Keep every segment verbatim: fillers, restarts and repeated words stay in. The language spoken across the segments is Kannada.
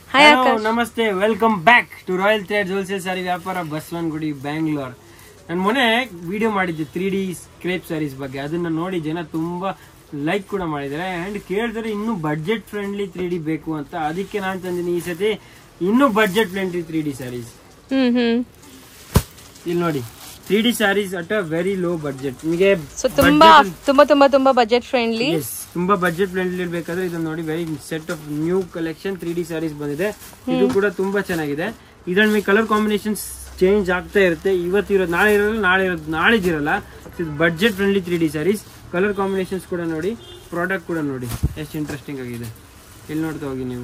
Hello, namaste, welcome back to Royal Threads Wholesale Saree Vyapara, Baswangudi, Bangalore. ನಾನು ಮೊನ್ನೆ ವಿಡಿಯೋ ಮಾಡಿದ್ದೆ ತ್ರೀ ಡಿ ಕ್ರೇಪ್ ಸ್ಯಾರೀಸ್ ಬಗ್ಗೆ. ಅದನ್ನ ನೋಡಿ ಜನ ತುಂಬಾ ಲೈಕ್ ಕೂಡ ಮಾಡಿದ್ದಾರೆ ಅಂಡ್ ಕೇಳಿದ್ರೆ ಇನ್ನೂ ಬಡ್ಜೆಟ್ ಫ್ರೆಂಡ್ಲಿ ತ್ರೀ ಡಿ ಬೇಕು ಅಂತ. ಅದಕ್ಕೆ ನಾನು ತಂದಿನಿ ಈ ಸತಿ ಇನ್ನೂ budget friendly three D sarees. ಇಲ್ಲಿ ನೋಡಿ three D sarees at a very low budget. ನಿಮಗೆ ತುಂಬಾ ತುಂಬಾ ತುಂಬಾ ತುಂಬಾ ಬಜೆಟ್ ಫ್ರೆಂಡ್ಲಿ, ತುಂಬಾ ಬಜೆಟ್ ಫ್ರೆಂಡ್ಲಿ ಇರಬೇಕಾದ್ರೆ ಇದನ್ನ ನೋಡಿ. Very set of new collection three D sarees ಬಂದಿದೆ. ಇದು ಕೂಡ ತುಂಬಾ ಚೆನ್ನಾಗಿದೆ. ಇದ್ರಲ್ಲಿ ನಿಮಗೆ ಕಲರ್ ಕಾಂಬಿನೇಷನ್ಸ್ ಚೇಂಜ್ ಆಗ್ತಾ ಇರುತ್ತೆ. ಇವತ್ತು ಇರೋದು ನಾಳೆ ಇರೋಲ್ಲ, ನಾಳೆ ಇರೋದು ನಾಳೆದಿರಲ್ಲ. ಇದು budget friendly three D sarees. Colour combinations ಕೂಡ ನೋಡಿ, ಪ್ರಾಡಕ್ಟ್ ಕೂಡ ನೋಡಿ ಎಷ್ಟು ಇಂಟ್ರೆಸ್ಟಿಂಗ್ ಆಗಿದೆ. ಇಲ್ಲಿ ನೋಡ್ತಾ ಹೋಗಿ ನೀವು,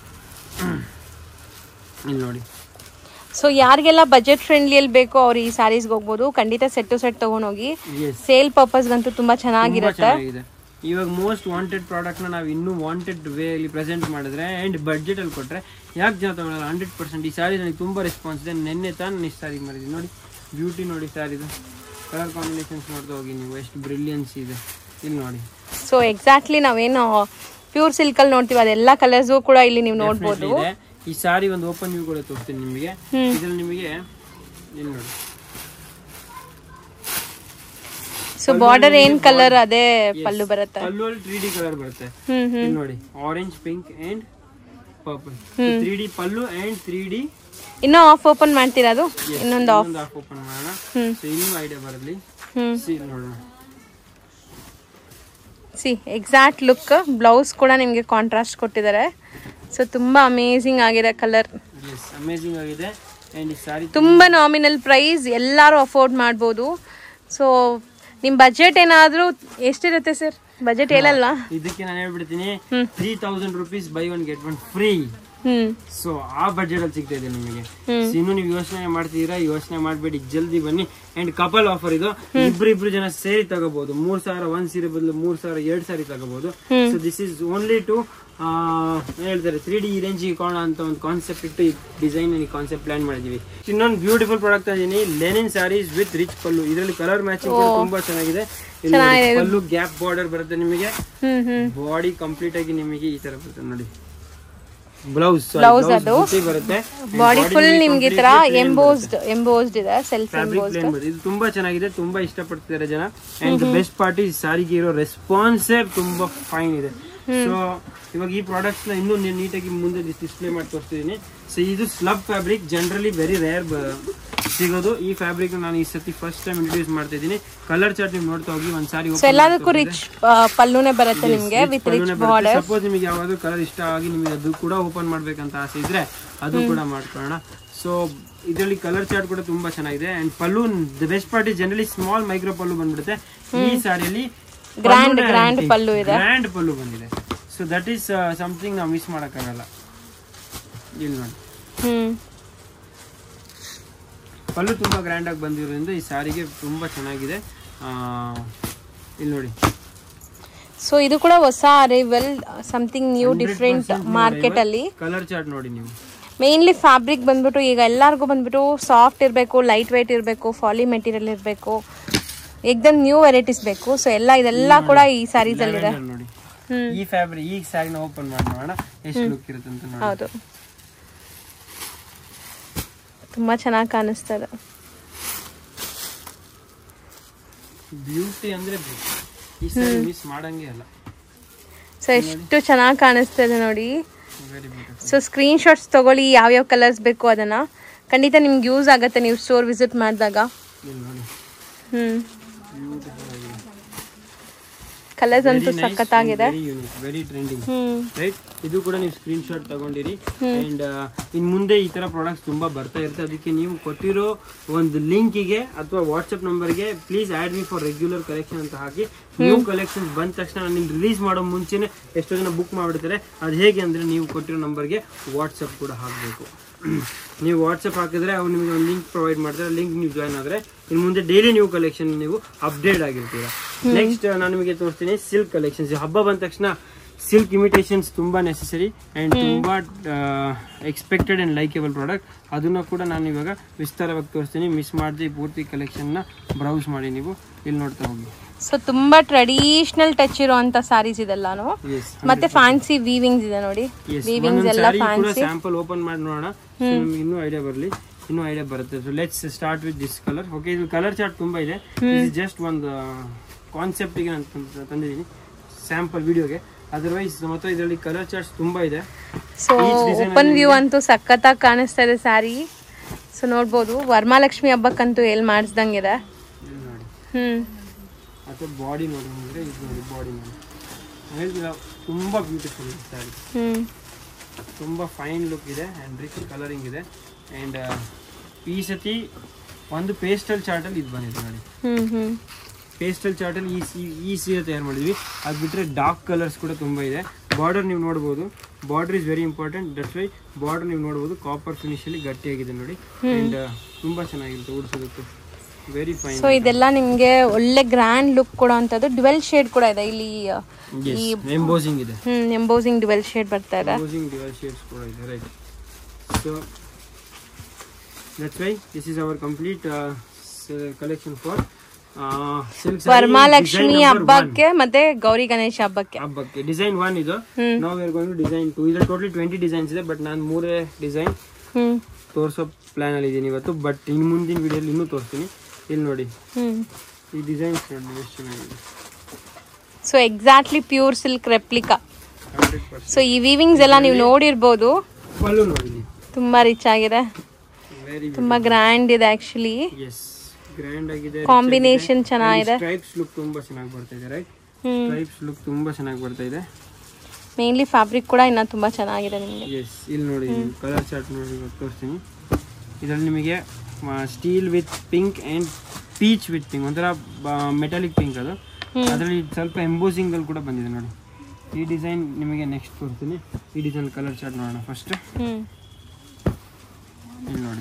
ಇಲ್ಲಿ ನೋಡಿ. ಸೊ ಯಾರಿಗೆಲ್ಲ ಬಜೆಟ್ ಫ್ರೆಂಡ್ಲಿಯಲ್ಲಿ ಬೇಕೋ ಅವ್ರು ಈ ಸ್ಯಾರೀಸ್ಗೆ ಹೋಗ್ಬೋದು. ಖಂಡಿತ ಸೆಟ್ ಟು ಸೆಟ್ ತಗೊಂಡೋಗಿ. ಸೇಲ್ ಪರ್ಪಸ್ಗಂತೂ ತುಂಬಾ ಚೆನ್ನಾಗಿರುತ್ತೆ. ಇವಾಗ ಮೋಸ್ಟ್ ವಾಂಟೆಡ್ ಪ್ರಾಡಕ್ಟ್ ನ ನಾವು ಇನ್ನೂ ವಾಂಟೆಡ್ ವೇ ಅಲ್ಲಿ ಪ್ರೆಸೆಂಟ್ ಮಾಡಿದ್ರೆ ಅಂಡ್ ಬಡ್ಜೆಟ್ ಅಲ್ಲಿ ಕೊಟ್ರೆ ಯಾಕೆ ಜನ ತಗೊಳ್ಳಲ್ಲ? ಹಂಡ್ರೆಡ್ ಪರ್ಸೆಂಟ್ ಈ ಸ್ಯಾರಿ ನನಗೆ ತುಂಬಾ ರೆಸ್ಪಾನ್ಸ್ ಇದೆ. ನಿನ್ನೆ ತಾನು ಇಷ್ಟು ಸ್ಯಾರಿ ಮಾಡಿದ್ದೀನಿ ನೋಡಿ. ಬ್ಯೂಟಿ ನೋಡಿ ಸ್ಯಾರಿದು ಕಲರ್ ಕಾಂಬಿನೇಷನ್ಸ್ ನೋಡ್ತಾ ಹೋಗಿ ನೀವು, ಎಷ್ಟು ಬ್ರಿಲಿಯನ್ಸ್ ಇದೆ ಇಲ್ಲಿ ನೋಡಿ. ಸೊ ಎಕ್ಸಾಕ್ಟ್ಲಿ ನಾವೇನು ಪ್ಯೂರ್ ಸಿಲ್ಕ್ ಅಲ್ಲಿ ನೋಡ್ತೀವಿ ಅದೆಲ್ಲ ಕಲರ್ಸ್ ಕೂಡ ಇಲ್ಲಿ ನೀವು ನೋಡ್ಬೋದು. ಈ ಸಾರಿ ಒಂದು ಓಪನ್ ವ್ಯೂ ಕೂಡ ತೋರಿಸ್ತೀನಿ ನಿಮಗೆ. ಇದ್ರಲ್ಲಿ ನಿಮಗೆ ಇಲ್ಲಿ ನೋಡಿ. ಸೊ ಬಾರ್ಡರ್ ಏನ್ ಕಲರ್ ಅದೇ ಪಲ್ಲು ಬರುತ್ತೆ. ಪಲ್ಲು ಅಲ್ಲಿ ತ್ರೀ ಡಿ ಕಲರ್ ಬರುತ್ತೆ. ಇಲ್ಲಿ ನೋಡಿ orange, pink and purple. Three D pallu and three D. ಇನ್ನೂ ಆಫ್ ಓಪನ್ ಮಾಡ್ತೀರಾ? ಅದು ಇನ್ನೊಂದು ಆಫ್ ಆಫ್ ಓಪನ್ ಮಾಡೋಣ. ಸೊ ಇನ್ನೂ ಐಡಿಯಾ ಬರಲಿ. ಸಿ ನೋಡೋಣ. See exact look. ಬ್ಲೌಸ್ ಕೂಡ ನಿಮಗೆ ಕಾಂಟ್ರಾಸ್ಟ್ ಕೊಟ್ಟಿದ್ದಾರೆ. ಸೊ ತುಂಬಾ ಅಮೇಜಿಂಗ್ ಆಗಿದೆ ಕಲರ್. ಎಸ್, ಅಮೇಜಿಂಗ್ ಆಗಿದೆ. ಅಂಡ್ ಈ ಸಾರಿ ತುಂಬಾ ನಾಮಿನಲ್ ಪ್ರೈಸ್, ಎಲ್ಲರೂ ಅಫೋರ್ಡ್ ಮಾಡ್ಬೋದು. ಸೊ ನಿಮ್ ಬಜೆಟ್ ಏನಾದ್ರೂ ಎಷ್ಟಿರುತ್ತೆ ಸರ್? ಬಜೆಟ್ ಹೇಳಲ್ಲ. ಇದಕ್ಕೆ ನಾನು ಹೇಳ್ಬಿಡ್ತೀನಿ, three thousand rupees by one get one free. So ಆ ಬಜೆಟ್ ಅಲ್ಲಿ ಸಿಗ್ತಾ ಇದೆ ನಿಮಗೆ. ಇನ್ನು ನೀವು ಯೋಚನೆ ಮಾಡ್ತೀರಾ, ಯೋಚನೆ ಮಾಡ್ಬೇಡಿ, ಜಲ್ದಿ ಬನ್ನಿ. ಅಂಡ್ ಕಪಲ್ ಆಫರ್ ಇದು. ಇಬ್ರು ಇಬ್ರು ಜನ ಸೇರಿ ತಗೋಬಹುದು. ಮೂರ್ ಸಾವಿರ ಒಂದ್ ಸೀರೆ ಬದಲು ಮೂರ್ ಸಾವಿರ ಎರಡ್ ಸಾರಿ ತಗೋಬಹುದು. So this is only two ಹೇಳ್ತಾರೆ ತ್ರೀ ಡಿ ರೇಂಜ್ ಇಕೋಣ ಅಂತ ಒಂದು ಕಾನ್ಸೆಪ್ಟ್ ಇಟ್ಟು ಈ ಡಿಸೈನ್ ಕಾನ್ಸೆಪ್ಟ್ ಪ್ಲಾನ್ ಮಾಡಿದೀವಿ. ಇನ್ನೊಂದು ಬ್ಯೂಟಿಫುಲ್ ಪ್ರಾಡಕ್ಟ್ ಇದೀನಿ, linen sarees with rich pallu. ಇದರಲ್ಲಿ ಕಲರ್ ಮ್ಯಾಚಿಂಗ್ ತುಂಬಾ ಚೆನ್ನಾಗಿದೆ. ಪಲ್ಲು ಗ್ಯಾಪ್ ಬಾರ್ಡರ್ ಬರುತ್ತೆ ನಿಮಗೆ. ಬಾಡಿ ಕಂಪ್ಲೀಟ್ ಆಗಿ ನಿಮಗೆ ಈ ತರ ಬರುತ್ತೆ ನೋಡಿ. ಬ್ಲೌಸ್ ಬ್ಲೌಸ್ ಅದು ಬರುತ್ತೆ. ಬಾಡಿ ಫುಲ್ ನಿಮ್ಗೆ ಈ ತರ ಎಂಬೋಸ್ಡ್ ಎಂಬೋಸ್ಡ್ ಇದೆ, ಸೆಲ್ಫ್ ಎಂಬೋಸ್ಡ್. ಇದು ತುಂಬಾ ಚೆನ್ನಾಗಿದೆ, ತುಂಬಾ ಇಷ್ಟಪಡ್ತಿದ್ದಾರೆ ಜನ. ಅಂಡ್ ಬೆಸ್ಟ್ ಪಾರ್ಟ್ ಈ ಸಾರಿಗೆ ಇರೋ ರೆಸ್ಪಾನ್ಸ್ ತುಂಬಾ ಫೈನ್ ಇದೆ. ಸೊ ಇವಾಗ ಈ ಪ್ರಾಡಕ್ಟ್ಸ್ ನ ಇನ್ನೂ ನೀಟಾಗಿ ಮುಂದೆ ಡಿಸ್ಪ್ಲೇ ಮಾಡಿ ತೋರಿಸ್ತಿದ್ದೀನಿ. ಸೊ ಇದು slub fabric, generally very rare ಸಿಗೋದು. ಈ ಫ್ಯಾಬ್ರಿಕ್ ನಾನು ಈ ಸತಿ ಫಸ್ಟ್ ಟೈಮ್ ಇಂಟ್ರೊಡ್ಯೂಸ್ ಮಾಡ್ತಾ ಇದ್ದೀನಿ. ಕಲರ್ ಚಾರ್ಟ್ ನೀವು ನೋಡ್ತಾ ಹೋಗಿ. ಒಂದ್ ಸಾರಿ ಎಲ್ಲದಕ್ಕೂ ರಿಚ್ ಪಲ್ಲುನೇ ಬರುತ್ತೆ ನಿಮಗೆ ವಿತ್ ರಿಚ್ ಬಾರ್ಡರ್. ಸಪೋಸ್ ನಿಮಗೆ ಯಾವ್ದಾದ್ರು ಕಲರ್ ಇಷ್ಟ ಆಗಿ ನಿಮಗೆ ಅದು ಕೂಡ ಓಪನ್ ಮಾಡ್ಬೇಕಂತ ಆಸೆ ಇದ್ರೆ ಅದು ಕೂಡ ಮಾಡ್ಕೊಳ್ಳೋಣ. ಸೊ ಇದರಲ್ಲಿ ಕಲರ್ ಚಾರ್ಟ್ ಕೂಡ ತುಂಬಾ ಚೆನ್ನಾಗಿದೆ. And pallu the best part is generally small micro pallu ಬಂದ್ಬಿಡುತ್ತೆ. ಈ ಸಾರಿಯಲ್ಲಿ ಗ್ರ್ಯಾಂಡ್ ಗ್ರ್ಯಾಂಡ್ ಪಲ್ಲು ಇದೆ, ಗ್ರ್ಯಾಂಡ್ ಪಲ್ಲು ಬಂದಿದೆ. ಸೊ ದಟ್ ಈಸ್ ಸಮಥಿಂಗ್ ನಾವು ಮಿಸ್ ಮಾಡಕ್ಕಾಗಲ್ಲ. ಇಲ್ಲಿ ನೋಡಿ ಪಲ್ಲು ತುಂಬಾ ಗ್ರ್ಯಾಂಡ್ ಆಗಿ ಬಂದಿರೋದ್ರಿಂದ ಈ ಸಾರಿಗೆ ತುಂಬಾ ಚೆನ್ನಾಗಿದೆ. ಇಲ್ಲಿ ನೋಡಿ. ಸೊ ಇದು ಕೂಡ ಹೊಸ arrival, something new different market ಅಲ್ಲಿ. ಕಲರ್ ಚಾರ್ಟ್ ನೋಡಿ ನೀವು. ಮೇನ್ಲಿ ಫ್ಯಾಬ್ರಿಕ್ ಬಂದ್ಬಿಟ್ಟು ಈಗ ಎಲ್ಲರಿಗೂ ಬಂದ್ಬಿಟ್ಟು ಸಾಫ್ಟ್ ಇರಬೇಕು, ಲೈಟ್ weight ಇರಬೇಕು, ಫಾಲಿ ಮೆಟೀರಿಯಲ್ ಇರಬೇಕು, ಏಕ್ದಮ್ ನ್ಯೂ ವೆರೈಟೀಸ್ ಬೇಕು. ಸೊ ಎಲ್ಲ ಇದೆಲ್ಲ ಕೂಡ ಈ ಸ್ಯಾರೀಸ್ ಅಲ್ಲಿ ಇದೆ ನೋಡಿ. ಈ ಫ್ಯಾಬ್ರಿಕ್ ಈ ಸ್ಯಾರಿನ ಓಪನ್ ಮಾಡಿ ನೋಡೋಣ ಎಷ್ಟು ಲುಕ್ ಇರುತ್ತೆ ಅಂತ ನೋಡಿ. ಹೌದು, ತುಂಬಾ ಚೆನ್ನಾಗಿ ಕಾಣಿಸ್ತದೆ. ಬ್ಯೂಟಿ ಅಂದ್ರೆ ಈ ಸ್ಯಾರಿ ಮಿಸ್ ಮಾಡಂಗೆ ಅಲ್ಲ. ಸೊ ಎಷ್ಟು ಚೆನ್ನಾಗಿ ಕಾಣಿಸ್ತದೆ ನೋಡಿ. ಸೊ ಸ್ಕ್ರೀನ್ ಶಾಟ್ಸ್ ತಗೊಳ್ಳಿ, ಯಾವ್ಯಾವ ಕಲರ್ಸ್ ಬೇಕು ಅದನ್ನ. ಖಂಡಿತ ನಿಮ್ಗೆ ಯೂಸ್ ಆಗುತ್ತೆ ನೀವು ಸ್ಟೋರ್ ವಿಸಿಟ್ ಮಾಡಿದಾಗ. ಹ್ಮ್ ಕಲರ್ಸ್ ಅಂತೂ ಸಖತ್ತಾಗಿದೆ. Very trending right. ಇದು ಕೂಡ ನೀವು ಸ್ಕ್ರೀನ್ ಶಾಟ್ ತಗೊಂಡಿರಿ. ಅಂಡ್ ಇನ್ ಮುಂದೆ ಈ ತರ ಪ್ರಾಡಕ್ಟ್ಸ್ ತುಂಬಾ ಬರ್ತಾ ಇರುತ್ತೆ. ಅದಕ್ಕೆ ನೀವು ಕೊಟ್ಟಿರೋ ಒಂದು ಲಿಂಕಿಗೆ ಅಥವಾ ವಾಟ್ಸ್ಆಪ್ ನಂಬರ್ಗೆ please add me for regular collection ಅಂತ ಹಾಕಿ. ನ್ಯೂ ಕಲೆಕ್ಷನ್ಸ್ ಬಂದ ತಕ್ಷಣ ನೀವು ರಿಲೀಸ್ ಮಾಡೋ ಮುಂಚೆನೆ ಎಷ್ಟೋ ಜನ ಬುಕ್ ಮಾಡಿಬಿಡ್ತಾರೆ. ಅದು ಹೇಗೆ ಅಂದ್ರೆ ನೀವು ಕೊಟ್ಟಿರೋ ನಂಬರ್ಗೆ ವಾಟ್ಸಪ್ ಕೂಡ ಹಾಕಬೇಕು. ನೀವು ವಾಟ್ಸಪ್ ಹಾಕಿದ್ರೆ ಅವ್ರು ನಿಮಗೆ ಒಂದು ಲಿಂಕ್ ಪ್ರೊವೈಡ್ ಮಾಡ್ತಾರೆ. ಲಿಂಕ್ ನೀವು ಜಾಯ್ನ್ ಆದ್ರೆ ಇನ್ನು ಮುಂದೆ ಡೈಲಿ ನ್ಯೂ ಕಲೆಕ್ಷನ್ ನೀವು ಅಪ್ಡೇಟ್ ಆಗಿರ್ತೀರಾ. ನೆಕ್ಸ್ಟ್ ನಾನು ನಿಮಗೆ ತೋರಿಸ್ತೀನಿ ಸಿಲ್ಕ್ ಕಲೆಕ್ಷನ್ಸ್. ಹಬ್ಬ ಬಂದ ತಕ್ಷಣ ಸಿಲ್ಕ್ ಇಮಿಟೇಷನ್ಸ್ ತುಂಬಾ ನೆಸೆಸರಿ ಅಂಡ್ ತುಂಬಾ ಎಕ್ಸ್ಪೆಕ್ಟೆಡ್ ಅಂಡ್ ಲೈಕೇಬಲ್ ಪ್ರಾಡಕ್ಟ್. ಅದನ್ನ ಕೂಡ ನಾನು ಇವಾಗ ವಿಸ್ತಾರವಾಗಿ ತೋರಿಸ್ತೀನಿ. ಮಿಸ್ ಮಾಡದೆ ಪೂರ್ತಿ ಕಲೆಕ್ಷನ್ ನ ಬ್ರೌಸ್ ಮಾಡಿ ನೀವು ಇಲ್ಲಿ ನೋಡ್ತಾ ಹೋಗಿ. ಸೊ ತುಂಬಾ ಟ್ರೆಡಿಷನಲ್ ಟಚ್ ಇರುವಂತ ಸಾರೀಸ್ ಇದೆಲ್ಲಾನು, ಮತ್ತೆ ಫ್ಯಾನ್ಸಿ ವೀವಿಂಗ್ಸ್ ಇದೆ ನೋಡಿ. ವೀವಿಂಗ್ಸ್ ಎಲ್ಲ ಫ್ಯಾನ್ಸಿ. ಸ್ಯಾಂಪಲ್ ಓಪನ್ ಮಾಡಿ ನೋಡೋಣ, ನಿಮ್ಗೆ ಇನ್ನೂ ಐಡಿಯಾ ಬರಲಿ, ಇನ್ನೂ ಐಡಿಯಾ ಬರುತ್ತೆ. So let's start with this colour. Okay, ಇದು ಕಲರ್ ಚಾರ್ಟ್ ತುಂಬಾ ಇದೆ. ಜಸ್ಟ್ ಒಂದು ಕಾನ್ಸೆಪ್ಟ್ ಗೆ ನಾನು ತಂದಿದ್ದೀನಿ ಸ್ಯಾಂಪಲ್ ವಿಡಿಯೋಗೆ. ಅದರ್ವೈಸ್ ಮತ್ತೆ ಇದರಲ್ಲಿ ಕಲರ್ ಚಾರ್ಟ್ಸ್ ತುಂಬಾ ಇದೆ. ಸೊ ಓಪನ್ ವ್ಯೂ ಅಂತೂ ಸಖತ್ತಾಗಿ ಕಾಣಿಸ್ತಾ ಇದೆ ಸ್ಯಾರಿ. ಸೊ ನೋಡ್ಬೋದು, ವರಮಹಾಲಕ್ಷ್ಮಿ ಹಬ್ಬಕ್ಕಂತೂ ಎಲ್ಲಿ ಮಾಡಿಸ್ದಂಗಿದೆ. ಹ್ಮ್ ಅಥವಾ ಬಾಡಿ ನೋಡಿ, ಅಂದ್ರೆ ಇದು ನೋಡಿ ಬಾಡಿ ನೋಡಿ, ಹೇಳ್ತಿಲ್ಲ ತುಂಬಾ ಬ್ಯೂಟಿಫುಲ್ ಇದೆ ಸ್ಯಾರಿ. ಹ್ಮ್ ತುಂಬಾ ಫೈನ್ ಲುಕ್ ಇದೆ ಅಂಡ್ ರಿಚ್ ಕಲರಿಂಗ್ ಇದೆ. ಅಂಡ್ ಈ ಸತಿ ಒಂದು ಪೇಸ್ಟಲ್ ಚಾರ್ಟ್ ಅಲ್ಲಿ ಇದು ಬಂದಿದೆ ನೋಡಿ. ಹ್ಮ್ ಹ್ಮ್ ಪೇಸ್ಟಲ್ ಚಾರ್ಟ್ ಅಲ್ಲಿ ಈ ಈ ಸೀರೆ ತಯಾರು ಮಾಡಿದ್ವಿ. ಅದು ಬಿಟ್ಟರೆ ಡಾರ್ಕ್ ಕಲರ್ಸ್ ಕೂಡ ತುಂಬಾ ಇದೆ. ಬಾರ್ಡರ್ ನೀವು ನೋಡ್ಬೋದು, border is very important. That's why border ನೀವು ನೋಡ್ಬೋದು ಕಾಪರ್ ಫಿನಿಶ್ ಅಲ್ಲಿ ಗಟ್ಟಿಯಾಗಿದೆ ನೋಡಿ. ಅಂಡ್ ತುಂಬಾ ಚೆನ್ನಾಗಿರುತ್ತೆ ಉಡಿಸೋದಕ್ಕೆ, ವೆರಿ ಫೈನ್. ಸೊ ಇದೆಲ್ಲ ನಿಮ್ಗೆ ಒಳ್ಳೆ ಗ್ರ್ಯಾಂಡ್ ಲುಕ್ ಕೊಡುವಂತದ್ದು. ಡ್ವೆಲ್ ಶೇಡ್ ಕೂಡ ಇದೆ ಇಲ್ಲಿ. ಎಂಬೋಸಿಂಗ್ ಇದೆ. ಹ್ಮ್ ಎಂಬೋಸಿಂಗ್ ಡ್ವೆಲ್ ಶೇಡ್ ಬರ್ತಾ ಇದೆ. ಎಂಬೋಸಿಂಗ್ ಡ್ವೆಲ್ ಶೇಡ್ಸ್ ಕೂಡ ಇದೆ, right. So that's why this is our complete collection for Varamahalakshmi ಹಬ್ಬಕ್ಕೆ ಮತ್ತೆ ಗೌರಿ ಗಣೇಶ ಹಬ್ಬಕ್ಕೆ ಹಬ್ಬಕ್ಕೆ ಡಿಸೈನ್ ಒನ್ ಇದು. ನಾವು we are going to design two. ಇದು ಟೋಟಲಿ ಟ್ವೆಂಟಿ ಡಿಸೈನ್ಸ್ ಇದೆ, ಬಟ್ ನಾನು ಮೂರೇ ಡಿಸೈನ್ ತೋರಿಸೋ ಪ್ಲಾನ್ ಅಲ್ಲಿ ಇದ್ದೀನಿ ಇವತ್ತು. ಬಟ್ ಇನ್ನು ಮುಂದಿನ ವಿಡಿಯೋಲಿ ಇನ್ನೂ ತೋರಿಸ್ತೀನಿ. ಇಲ್ಲಿ ನೋಡಿ ಈ ಡಿಸೈನ್ಸ್ ನೋಡಿ ಎಷ್ಟು ಚೆನ್ನಾಗಿದೆ. So exactly pure silk replica. So ಈ ವೀವಿಂಗ್ಸ್ ಎಲ್ಲ ನೀವು ನೋಡಿರ್ಬೋದು. ಪಲ್ಲು ನೋಡಿ ತುಂಬಾ ರಿಚ್ ಆಗಿದೆ, ತುಂಬಾ ಗ್ರ್ಯಾಂಡ್ ಇದೆ ಆಕ್ಚುಲಿ. ಎಸ್, ಗ್ರ್ಯಾಂಡ್ ಆಗಿದೆ. ಕಾಂಬಿನೇಷನ್ ಚೆನ್ನಾಗಿದೆ. ಸ್ಟ್ರೈಪ್ಸ್ ಲುಕ್ ತುಂಬಾ ಚೆನ್ನಾಗಿ ಬರ್ತಾ ಇದೆ, ರೈಟ್. ಸ್ಟ್ರೈಪ್ಸ್ ಲುಕ್ ತುಂಬಾ ಚೆನ್ನಾಗಿ ಬರ್ತಾ ಇದೆ. ಮೇನ್ಲಿ ಫ್ಯಾಬ್ರಿಕ್ ಕೂಡ ಇನ್ನ ತುಂಬಾ ಚೆನ್ನಾಗಿದೆ ನಿಮಗೆ. ಎಸ್, ಇಲ್ಲಿ ನೋಡಿ ಕಲರ್ ಚಾರ್ಟ್ ನೋಡಿ ತೋರಿಸ್ತೀನಿ. ಇದರಲ್ಲಿ ನಿಮಗೆ steel with pink and peach with pink, ಒಂಥರ ಮೆಟಾಲಿಕ್ ಪಿಂಕ್ ಅದು. ಅದರಲ್ಲಿ ಸ್ವಲ್ಪ ಎಂಬೋಸಿಂಗ್ ಅಲ್ಲಿ ಕೂಡ ಬಂದಿದೆ ನೋಡಿ. ಈ ಡಿಸೈನ್ ನಿಮಗೆ ನೆಕ್ಸ್ಟ್ ತೋರಿಸ್ತೀನಿ. ಈ ಡಿಸೈನ್ ಕಲರ್ ಚಾರ್ಟ್ ನೋಡೋಣ ಫಸ್ಟ್. ಇಲ್ಲಿ ನೋಡಿ,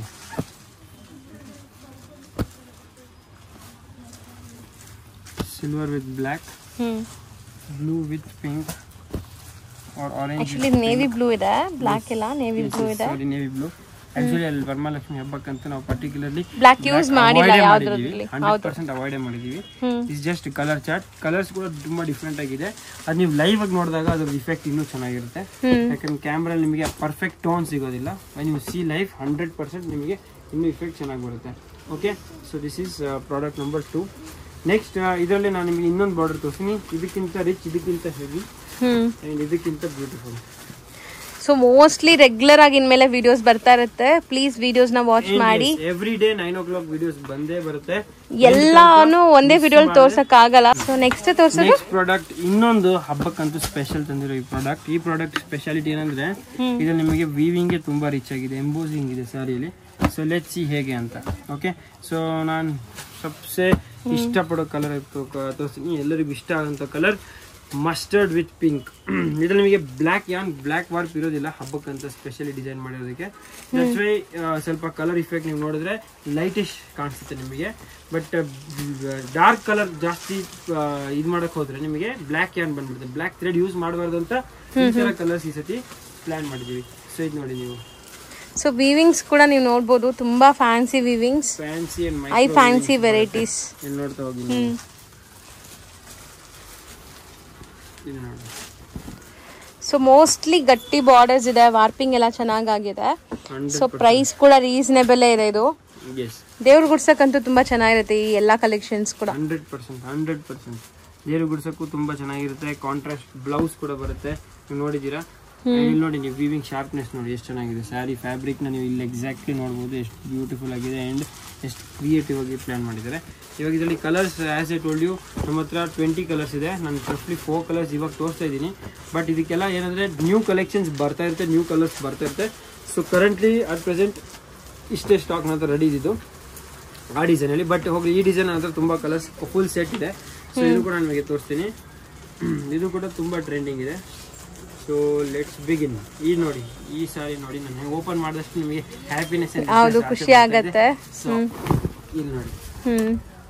silver with black, blue with pink or orange. Actually navy blue ಇದೆ, ಬ್ಲಾಕ್ ಇಲ್ಲ, ನೇವಿ ಬ್ಲೂ ಇದೆ. Sorry, navy blue. ಆಕ್ಚುಲಿ ಅಲ್ಲಿ ವರಮಹಾಲಕ್ಷ್ಮಿ ಹಬ್ಬಕ್ಕಂತ ನಾವು ಪರ್ಟಿಕ್ಯುಲರ್ಲಿ ಬ್ಲಾಕ್ ಯೂಸ್ ಮಾಡಿಲ್ಲ ಯಾವ್ದ್ರಲ್ಲಿ. ಹಂಡ್ರೆಡ್ ಪರ್ಸೆಂಟ್ ಅವಾಯ್ಡ್ ಮಾಡಿದೀವಿ. Is just colour chart. Colours ಕೂಡ ತುಂಬಾ ಡಿಫ್ರೆಂಟ್ ಆಗಿದೆ. ಅದು ನೀವು ಲೈವ್ ಆಗಿ ನೋಡಿದಾಗ ಅದ್ರ ಇಫೆಕ್ಟ್ ಇನ್ನೂ ಚೆನ್ನಾಗಿರುತ್ತೆ. ಯಾಕಂದ್ರೆ ಕ್ಯಾಮ್ರಾ ನಿಮಗೆ ಪರ್ಫೆಕ್ಟ್ ಟೋನ್ ಸಿಗೋದಿಲ್ಲ. When you see live hundred percent ನಿಮಗೆ ಇನ್ನೂ ಇಫೆಕ್ಟ್ ಚೆನ್ನಾಗಿ ಬರುತ್ತೆ. Okay, so this is product number two. Next ಇದರಲ್ಲಿ ನಾನು ನಿಮಗೆ ಇನ್ನೊಂದು ಬಾರ್ಡರ್ ತೋರಿಸ್ತೀನಿ. ಇದಕ್ಕಿಂತ ರಿಚ್, ಇದಕ್ಕಿಂತ ಹೆವಿ ಅಂಡ್ ಇದಕ್ಕಿಂತ ಬ್ಯೂಟಿಫುಲ್. ಸೊ ಮೋಸ್ಟ್ಲಿ ರೆಗ್ಯುಲರ್ ಆಗಿ ಇನ್ಮೇಲೆ ವಿಡಿಯೋಸ್ ಬರ್ತಾ ಇರುತ್ತೆ. ಪ್ಲೀಸ್ ವಿಡಿಯೋಸ್ ನ ವಾಚ್ ಮಾಡಿ. Every day nine o'clock videos ಬಂದೇ ಬರುತ್ತೆ. ಎಲ್ಲಾನು ಒಂದೇ ವಿಡಿಯೋ ತೋರ್ಸಕ್ ಆಗಲ್ಲ. ಸೊ ನೆಕ್ಸ್ಟ್ ತೋರ್ಸೋದು ನೆಕ್ಸ್ಟ್ ಪ್ರಾಡಕ್ಟ್ ಇನ್ನೊಂದು ಹಬ್ಬಕ್ಕಂತೂ ಸ್ಪೆಷಲ್ ತಂದಿರೋ ಈ ಪ್ರಾಡಕ್ಟ್. ಈ ಪ್ರಾಡಕ್ಟ್ ಸ್ಪೆಷಾಲಿಟಿ ಏನಂದ್ರೆ ಇದು ನಿಮಗೆ ವೀವಿಂಗ್ ಗೆ ತುಂಬಾ ರಿಚ್ ಆಗಿದೆ, ಎಂಬೋಸಿಂಗ್ ಇದೆ ಸ್ಯಾರಿಯಲ್ಲಿ. ಸೊ ಲೆಟ್ಸ್ ಸಿ ಹೇಗೆ ಅಂತ. ಓಕೆ, ಸೊ ನಾನು ಸಬ್ಸೆ ಇಷ್ಟಪಡೋ ಕಲರ್ ತೋರಿಸ್ತೀನಿ. ಎಲ್ಲರಿಗೂ ಇಷ್ಟ ಆಗುವಂತ ಕಲರ್ ಮಸ್ಟರ್ಡ್ ವಿತ್ ಪಿಂಕ್. ಇದ್ರಲ್ಲಿ ನಿಮಗೆ ಬ್ಲ್ಯಾಕ್ ಯಾನ್ ಬ್ಲ್ಯಾಕ್ ವಾರ್ಪ್ ಇರೋದಿಲ್ಲ ಹಬ್ಬಕ್ಕಂತ ಸ್ಪೆಷಲಿ ಡಿಸೈನ್ ಮಾಡಿರೋದಕ್ಕೆ. ದಟ್ಸ್ ವೈ ಸ್ವಲ್ಪ ಕಲರ್ ಇಫೆಕ್ಟ್ ನೀವು ನೋಡಿದ್ರೆ ಲೈಟಿಶ್ ಕಾಣಿಸುತ್ತೆ ನಿಮಗೆ. ಬಟ್ ಡಾರ್ಕ್ ಕಲರ್ ಜಾಸ್ತಿ ಇದು ಮಾಡಕ್ ಹೋದ್ರೆ ನಿಮಗೆ ಬ್ಲ್ಯಾಕ್ ಯಾನ್ ಬಂದ್ಬಿಡುತ್ತೆ. ಬ್ಲ್ಯಾಕ್ ಥ್ರೆಡ್ ಯೂಸ್ ಮಾಡಬಾರ್ದು ಅಂತ ಈ ತರ ಕಲರ್ಸ್ ಈ ಸತಿ ಪ್ಲಾನ್ ಮಾಡಿದೀವಿ. ಸೊ ಇದು ನೋಡಿ ನೀವು. ಸೊ ವೀವಿಂಗ್ಸ್ ಕೂಡ ನೀವು ನೋಡಬಹುದು, ತುಂಬಾ fancy weavings, fancy and I fancy varieties. ಇಲ್ಲಿ ನೋಡ್ತಾ ಹೋಗಿ. ಸೊ ಮೋಸ್ಟ್ಲಿ ಗಟ್ಟಿ ಬಾರ್ಡರ್ಸ್ ಇದೆ, ವಾರ್ಪಿಂಗ್ ಎಲ್ಲ ಚೆನ್ನಾಗಿದೆ. ಸೊ ಪ್ರೈಸ್ ಕೂಡ ರೀಸನೇಬಲ್ ಇದೆ. ಇದು ದೇವ್ರ ಗುಡ್ಸಕ್ಕಂತೂ ತುಂಬಾ ಚೆನ್ನಾಗಿರುತ್ತೆ ಈ ಎಲ್ಲಾ ಕಲೆಕ್ಷನ್ಸ್ ಕೂಡ. ಹಂಡ್ರೆಡ್ ಪರ್ಸೆಂಟ್ ಹಂಡ್ರೆಡ್ ಪರ್ಸೆಂಟ್ ದೇವ್ರ ಗುಡ್ಸಕ್ಕೂ ತುಂಬಾ ಚೆನ್ನಾಗಿರುತ್ತೆ. ಕಾಂಟ್ರಾಸ್ಟ್ ಬ್ಲೌಸ್ ಕೂಡ ಬರುತ್ತೆ, ನೀವು ನೋಡಿದೀರಾ. ಇಲ್ಲಿ ನೋಡಿ ನೀವು ವೀವಿಂಗ್ ಶಾರ್ಪ್ನೆಸ್ ನೋಡಿ ಎಷ್ಟು ಚೆನ್ನಾಗಿದೆ. ಸ್ಯಾರಿ ಫ್ಯಾಬ್ರಿಕ್ ನ ನೀವು ಇಲ್ಲಿ ಎಕ್ಸಾಕ್ಟ್ಲಿ ನೋಡಬಹುದು ಎಷ್ಟು ಬ್ಯೂಟಿಫುಲ್ ಆಗಿದೆ ಅಂಡ್ ಎಷ್ಟು ಕ್ರಿಯೇಟಿವ್ ಆಗಿ ಪ್ಲಾನ್ ಮಾಡಿದ್ದಾರೆ. ಇವಾಗ ಇದರಲ್ಲಿ colours as I told you ನಮ್ಮ ಹತ್ರ ಟ್ವೆಂಟಿ ಕಲರ್ಸ್ ಇದೆ. ನಾನು ರಫ್ಲಿ ಫೋರ್ ಕಲರ್ಸ್ ಇವಾಗ ತೋರಿಸ್ತಾ ಇದ್ದೀನಿ. ಬಟ್ ಇದಕ್ಕೆಲ್ಲ ಏನಂದ್ರೆ ನ್ಯೂ ಕಲೆಕ್ಷನ್ಸ್ ಬರ್ತಾ ಇರುತ್ತೆ, ನ್ಯೂ ಕಲರ್ಸ್ ಬರ್ತಾ ಇರುತ್ತೆ. ಸೊ ಕರೆಂಟ್ಲಿ ಅಟ್ ಪ್ರೆಸೆಂಟ್ ಇಷ್ಟೇ ಸ್ಟಾಕ್ ನಂತರ ರೆಡಿ ಇದ್ದು ಆ ಡಿಸೈನ್ ಅಲ್ಲಿ. ಬಟ್ ಹೋಗಿ ಈ ಡಿಸೈನ್ ನಂತರ ತುಂಬಾ ಕಲರ್ಸ್ ಫುಲ್ ಸೆಟ್ ಇದೆ. ಸೊ ಇದು ಕೂಡ ನಿಮಗೆ ತೋರಿಸ್ತೀನಿ. ಇದು ಕೂಡ ತುಂಬಾ ಟ್ರೆಂಡಿಂಗ್ ಇದೆ. So let's begin. ಈ ನೋಡಿ ಈ ಸಾರಿ ನೋಡಿ, ನಾನು ಓಪನ್ ಮಾಡಿದಷ್ಟು ನಿಮಗೆ ಹ್ಯಾಪಿನೆಸ್ ಹೌದು, ಖುಷಿ ಆಗುತ್ತೆ. ಸೊ ಇಲ್ಲಿ ನೋಡಿ. ಹ್ಮ್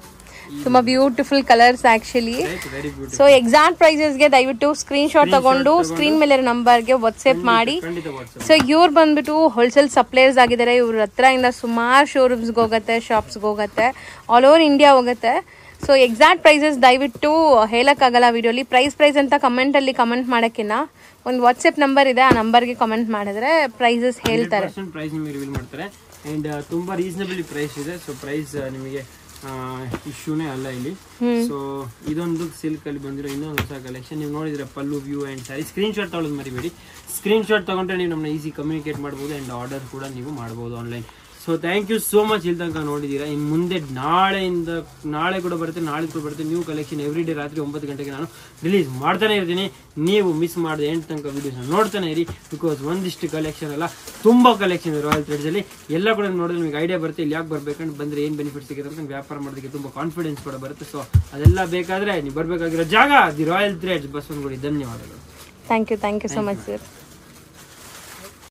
ತುಂಬಾ beautiful colours actually. Very beautiful. So exact ಪ್ರೈಸಸ್ಗೆ ದಯವಿಟ್ಟು ಸ್ಕ್ರೀನ್ ಶಾಟ್ ತಗೊಂಡು ಸ್ಕ್ರೀನ್ ಮೇಲೆ ನಂಬರ್ಗೆ ವಾಟ್ಸ್ಆಪ್ ಮಾಡಿ. ಸೊ ಇವ್ರು ಬಂದ್ಬಿಟ್ಟು ಹೋಲ್ಸೇಲ್ ಸಪ್ಲೈಯರ್ಸ್ ಆಗಿದ್ದಾರೆ. ಇವ್ರ ಹತ್ರ ಇಂದ ಸುಮಾರು ಶೋರೂಮ್ಸ್ಗೆ ಹೋಗುತ್ತೆ, ಶಾಪ್ಸ್ಗೆ ಹೋಗುತ್ತೆ, ಆಲ್ ಓವರ್ ಇಂಡಿಯಾ ಹೋಗುತ್ತೆ. ಸೊ ಎಕ್ಸಾಕ್ಟ್ ಪ್ರೈಸಸ್ ದಯವಿಟ್ಟು ಹೇಳಕ್ಕಾಗಲ್ಲ ವಿಡಿಯೋಲಿ. ಪ್ರೈಸ್ ಪ್ರೈಸ್ ಅಂತ ಕಮೆಂಟಲ್ಲಿ ಕಮೆಂಟ್ ಮಾಡೋಕ್ಕಿಂತ ಒಂದು ವಾಟ್ಸ್ಆಪ್ ನಂಬರ್ ಇದೆ, ಆ ನಂಬರ್ಗೆ ಕಮೆಂಟ್ ಮಾಡಿದ್ರೆ ಪ್ರೈಸಸ್ ಹೇಳ್ತಾರೆ. ಪ್ರೈಸ್ ನಿಮಗೆ ರಿವೀಲ್ ಮಾಡ್ತಾರೆ ಅಂಡ್ ತುಂಬಾ ರೀಸನಬಲ್ ಪ್ರೈಸ್ ಇದೆ. ಸೊ ಪ್ರೈಸ್ ನಿಮಗೆ ಇಶ್ಯೂನೇ ಅಲ್ಲ ಇಲ್ಲಿ. ಸೊ ಇದೊಂದು ಸಿಲ್ಕ್ ಅಲ್ಲಿ ಬಂದಿರೋ ಇನ್ನೊಂದು ಹೊಸ ಕಲೆಕ್ಷನ್ ನೀವು ನೋಡಿದ್ರೆ pallu view and saree. Screenshot ತಗೊಳ್ಳೋದು ಮರಿಬೇಡಿ. ಸ್ಕ್ರೀನ್ ಶಾಟ್ ತಗೊಂಡ್ರೆ ನೀವು ನಮ್ಮನ್ನ ಈಸಿ ಕಮ್ಯುನಿಕೇಟ್ ಮಾಡ್ಬೋದು ಅಂಡ್ ಆರ್ಡರ್ ಕೂಡ ನೀವು ಮಾಡ್ಬೋದು online. So thank you so much. ಇಲ್ಲಿ ತನಕ ನೋಡಿದ್ದೀರಾ. ಇನ್ನು ಮುಂದೆ ನಾಳೆಯಿಂದ ನಾಳೆ ಕೂಡ ಬರುತ್ತೆ, ನಾಳೆ ಕೂಡ ಬರುತ್ತೆ ನ್ಯೂ ಕಲೆಕ್ಷನ್. ಎವ್ರಿ ಡೇ ರಾತ್ರಿ ಒಂಬತ್ತು ಗಂಟೆಗೆ ನಾನು ರಿಲೀಸ್ ಮಾಡ್ತಾನೆ ಇರ್ತೀನಿ. ನೀವು ಮಿಸ್ ಮಾಡದೆ ಎಂಟು ತನಕ ವಿಡಿಯೋಸ್ನ ನೋಡ್ತಾನೆ ಇರಿ. ಬಿಕಾಸ್ ಒಂದಿಷ್ಟು ಕಲೆಕ್ಷನ್ ಅಲ್ಲ, ತುಂಬ ಕಲೆಕ್ಷನ್ ಇದೆ ರಾಯಲ್ ಥ್ರೆಡ್ಸಲ್ಲಿ. ಎಲ್ಲ ಕೂಡ ನೋಡಿದ್ರೆ ನಿಮಗೆ ಐಡಿಯಾ ಬರುತ್ತೆ ಇಲ್ಲಿ ಯಾಕೆ ಬರಬೇಕಂತ, ಬಂದರೆ ಏನು ಬೆನಿಫಿಟ್ ಸಿಗುತ್ತೆ ಅಂತ ವ್ಯಾಪಾರ ಮಾಡೋದಕ್ಕೆ ತುಂಬ ಕಾನ್ಫಿಡೆನ್ಸ್ ಕೂಡ ಬರುತ್ತೆ. ಸೊ ಅದೆಲ್ಲ ಬೇಕಾದರೆ ನೀವು ಬರಬೇಕಾಗಿರೋ ಜಾಗ ದಿ ರಾಯಲ್ ಥ್ರೆಡ್ಸ್, ಬಸವನಗುಡಿ. ಧನ್ಯವಾದಗಳು. Thank you thank you so much sir.